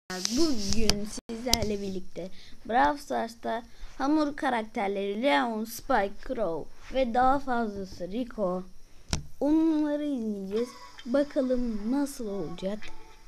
Bugün sizlerle birlikte Brawl Stars'ta hamur karakterleri Leon, Spike, Crow ve daha fazlası Rico, onları izleyeceğiz. Bakalım nasıl olacak.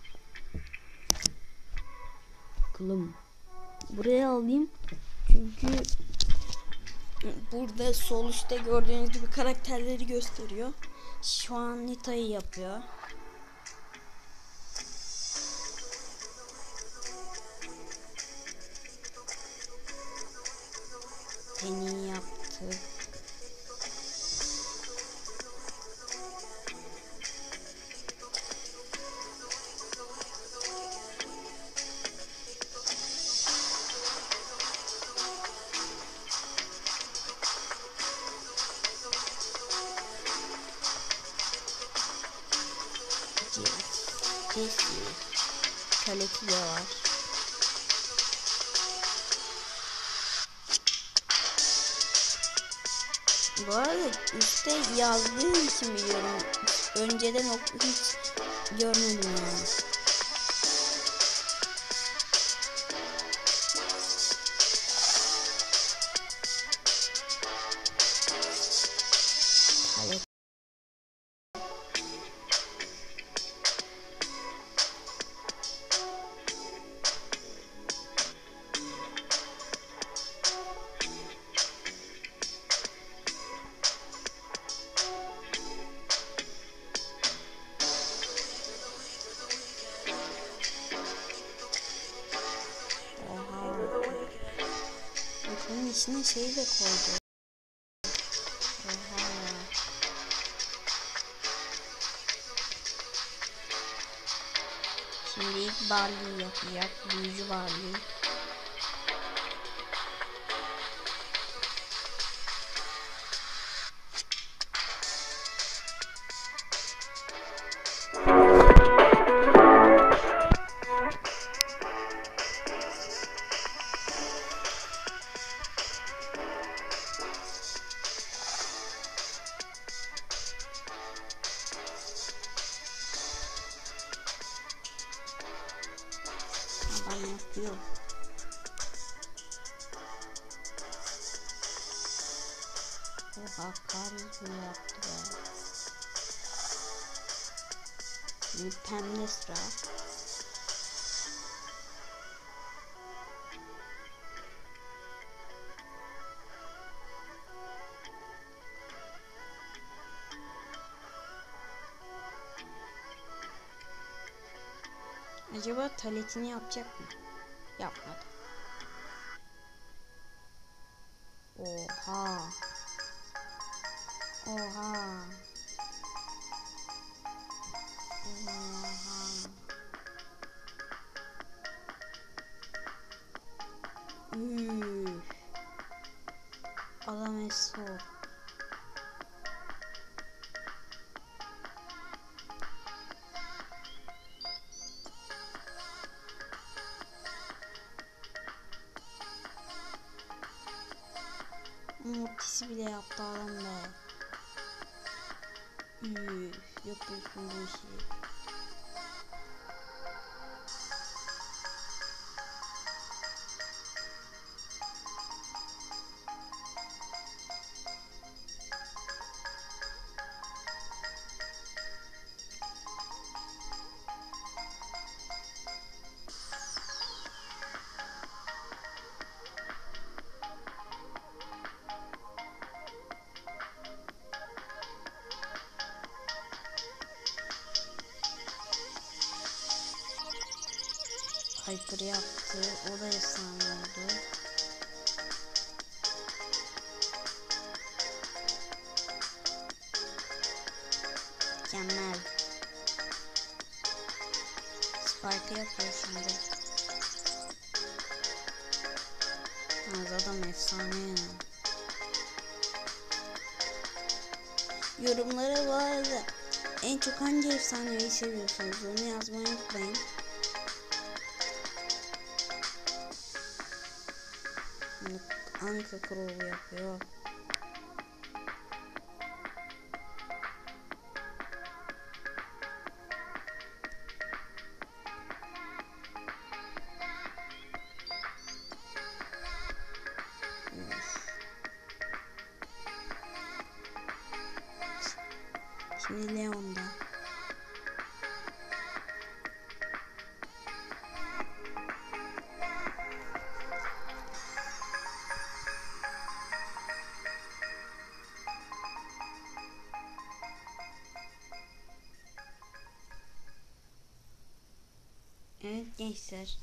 Bakalım. Buraya alayım. Çünkü burada sol üstte gördüğünüz gibi karakterleri gösteriyor. Şu an Nita'yı yapıyor. Penny yaptı. Jesse. Kalesi de var. Bu arada üstte yazdığı için biliyorum. Önceden hiç görmedim yani. Hayır. Bunun içine şey de koydu. Oha. Şimdi ilk Barley yapacak. Büyücü Barley. Adam yapıyor. Oha, Carlos bunu yaptı be. Şimdi pembe sıra. Acaba taletini yapacak mı? Yapmadı. Oha. Oha. Oha. Üf. Adam eso. Mortis'i bile yaptı adam be. Üf. Yapıyorsun bu işi. Hyper yaptı. O da efsane oldu. Mükemmel. Spike yapıyor şimdi. Adam efsane ya. Yorumlara bu arada en çok hangi efsaneyi seviyorsunuz onu yazmayı unutmayın. Anka Crow yapıyor. Şimdi Leon'da. Evet gençler.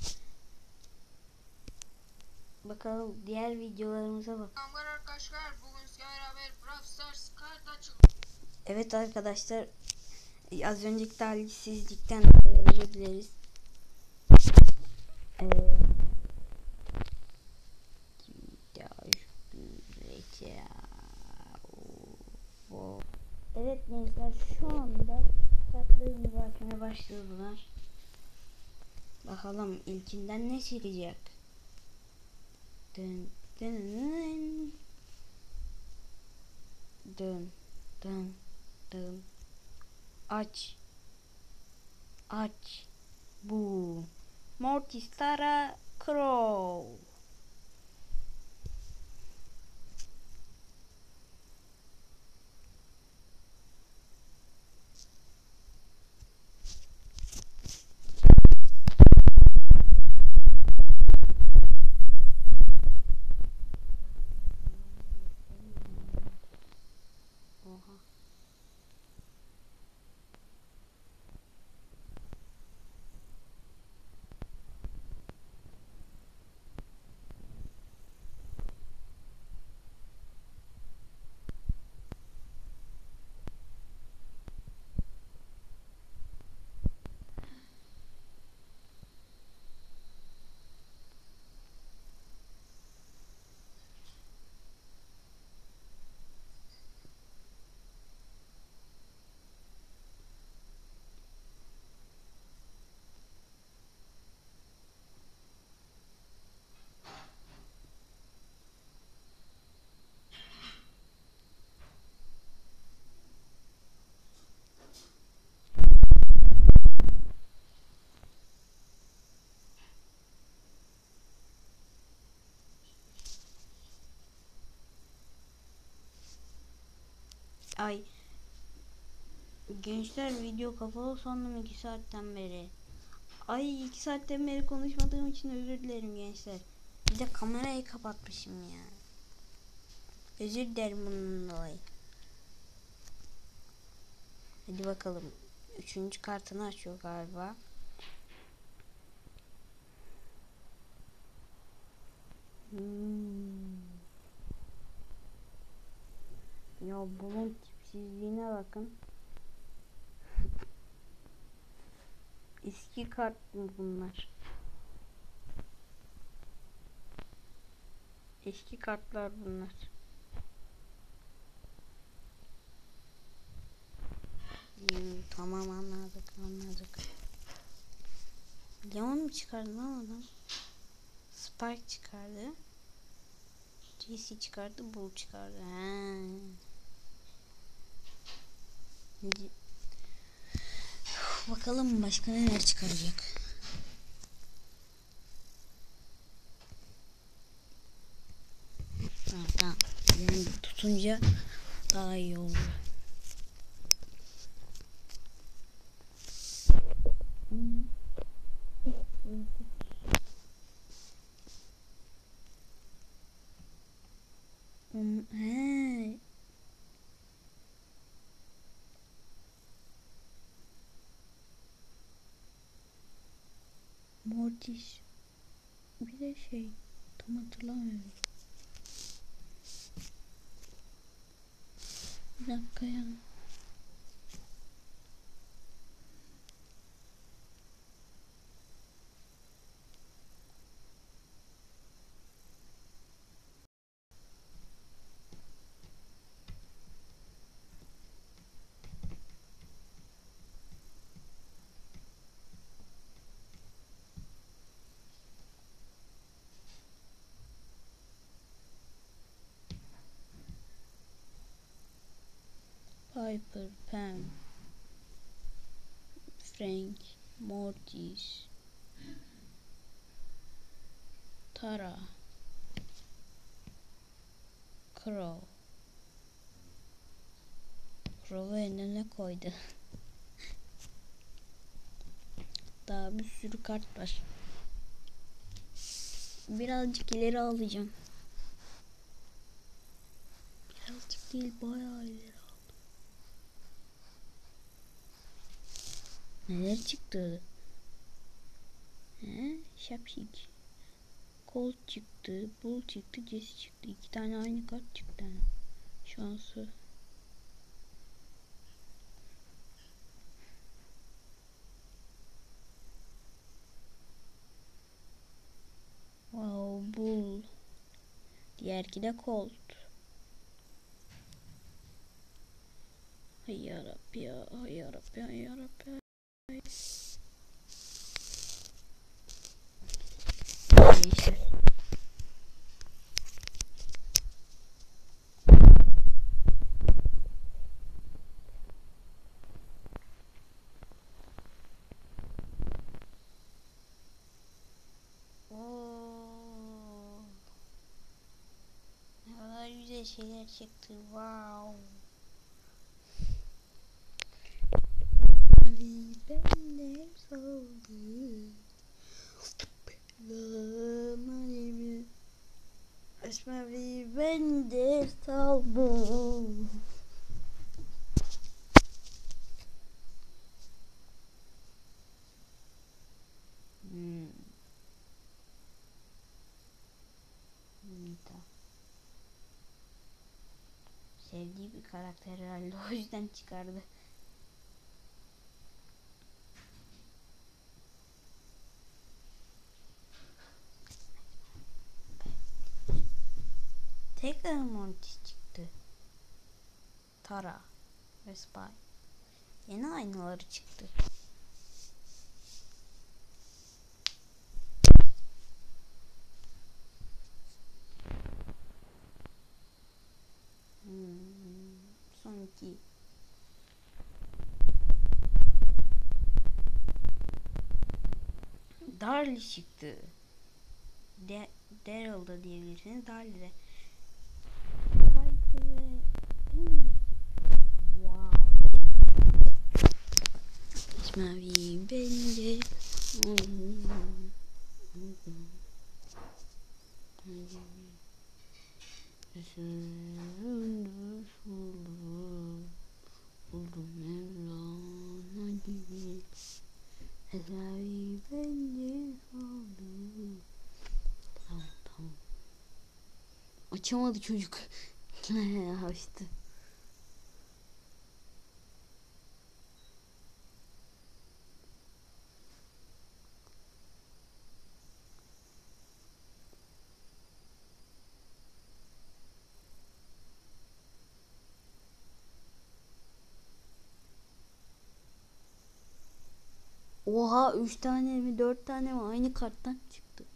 Bakalım diğer videolarımıza bak. Arkadaşlar bugün sizlerle beraber Brawl Stars kart açıldı. Evet arkadaşlar. Az önceki talihsizlikten özür dileriz. Evet gençler, şu anda kartlarımızı açmaya başladılar. Bakalım ilkinden ne çıkacak? Dın dın dın dın dın dın. Aç bu Mortis, Tara, Crow. Oha. Ay gençler, video kapalı sandım 2 saatten beri. Ay 2 saatten beri konuşmadığım için özür dilerim gençler. Bir de kamerayı kapatmışım ya. Özür dilerim bunun dolayı. Hadi bakalım. 3. kartını açıyor galiba. Ya bunun tipsizliğine bakın. Eski kart mı bunlar? Eski kartlar bunlar. Tamam, anladık. Leon mu çıkardı lan adam? Spike çıkardı. JC çıkardı, Bull çıkardı. Bakalım başka neler çıkaracak. Tamam. Yani tutunca daha iyi oldu. Mortis. Bir de tam hatırlamıyorum. Bir dakika ya. Piper, Pam, Frank, Mortis, Tara, Crow, prova önüne koydu. Daha bir sürü kart var. Birazcık ileri alacağım. Birazcık değil, bayağı ileri aldım. Neler çıktı? Şapşik. Colt çıktı, Bull çıktı, Jesse çıktı. 2 tane aynı kart çıktı. Şansı. Wow, Bull. Diğerki de Colt. Hay yarabbi ya, hay yarabbi, hay yarabbi. İşte. Ne kadar güzel şeyler çıktı. Wow. Mavi benler saldı. Mavi Esmavi benler saldı. Nita. Sevdiği bir karakter herhalde, o yüzden çıkardı. Tekrar Mortis çıktı. Tara ve Spy. Yeni aynaları çıktı. Son 2. Darly çıktı. Daryl da diyebilirsiniz. Darly de. Wow. Mavi bence. Tamam. Açamadı çocuk. Açtı. Oha, 3 tane mi 4 tane mi aynı karttan çıktı.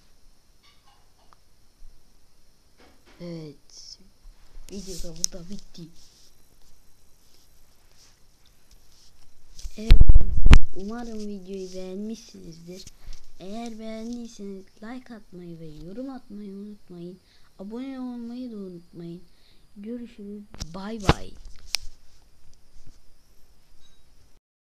Evet. Video da burada bitti. Evet. Umarım videoyu beğenmişsinizdir. Eğer beğendiyseniz like atmayı ve yorum atmayı unutmayın. Abone olmayı da unutmayın. Görüşürüz. Bay bay.